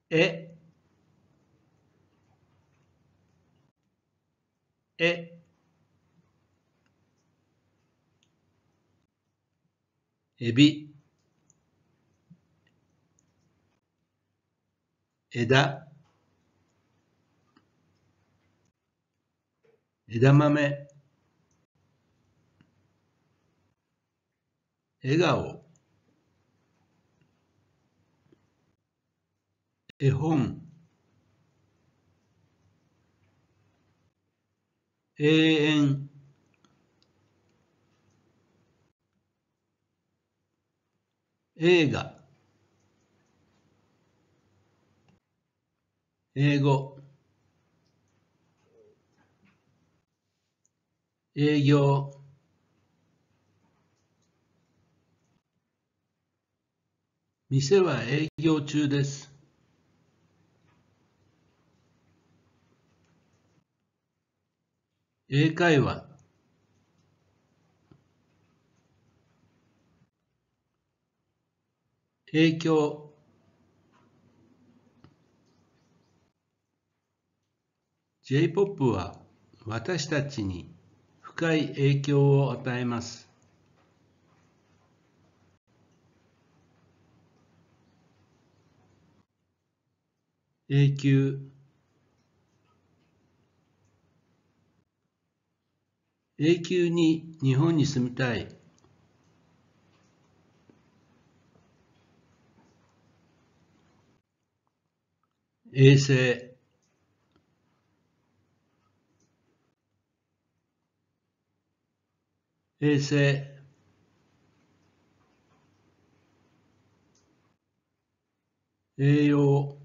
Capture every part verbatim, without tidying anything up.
え、え、エビ、枝、枝豆、笑顔、絵本、永遠、映画、英語、営業、店は営業中です。英会話、影響、J-ポップ は私たちに深い影響を与えます。永久、永久に日本に住みたい。衛星、衛星、栄養、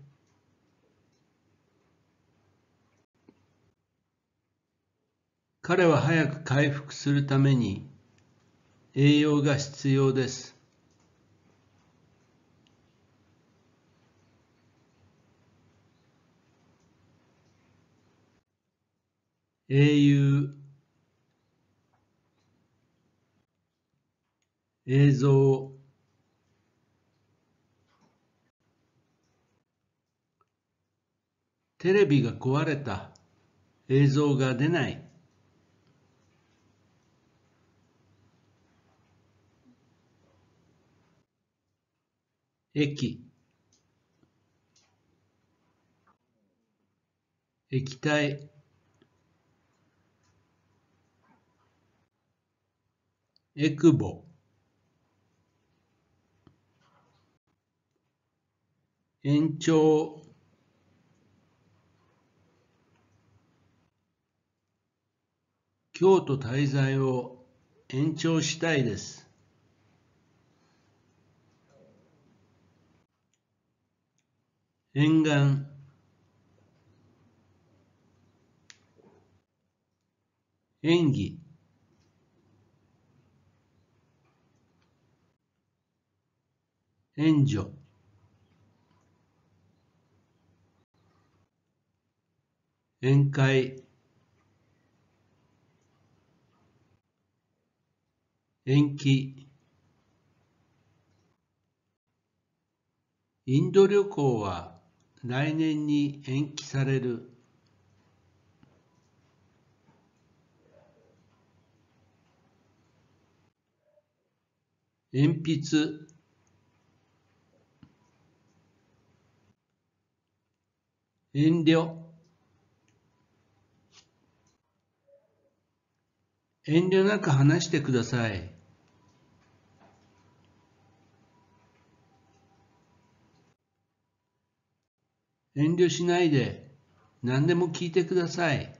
彼は早く回復するために栄養が必要です。英雄、映像、テレビが壊れた。映像が出ない。液、液体、エクボ、延長、京都滞在を延長したいです。沿岸、演技、援助、宴会、延期、インド旅行は来年に延期される。鉛筆、遠慮、遠慮なく話してください。遠慮しないで何でも聞いてください。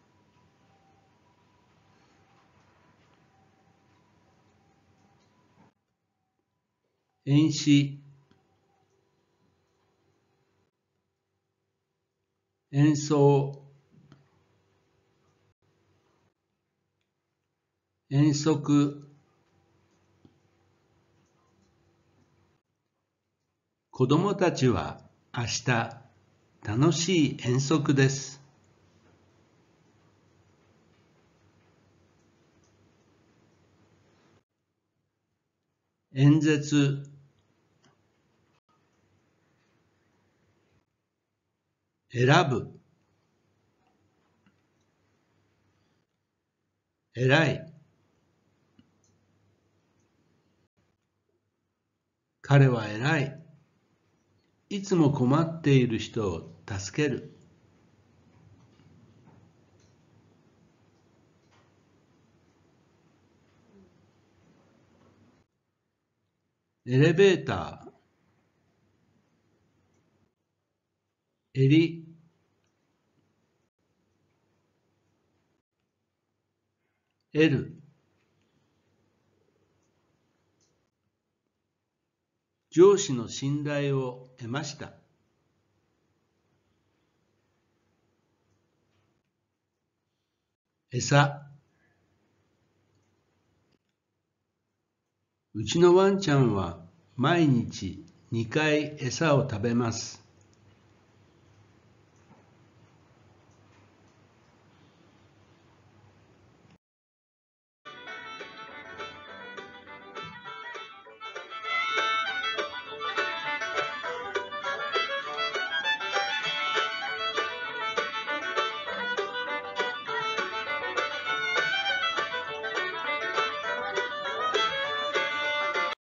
演詩、演奏、遠足、子供たちは明日楽しい遠足です。演説、 選ぶ、偉い。彼は偉い。いつも困っている人を助ける。エレベーター、襟、L、上司の信頼を得ました。餌、うちのワンちゃんは毎日にかい餌を食べます。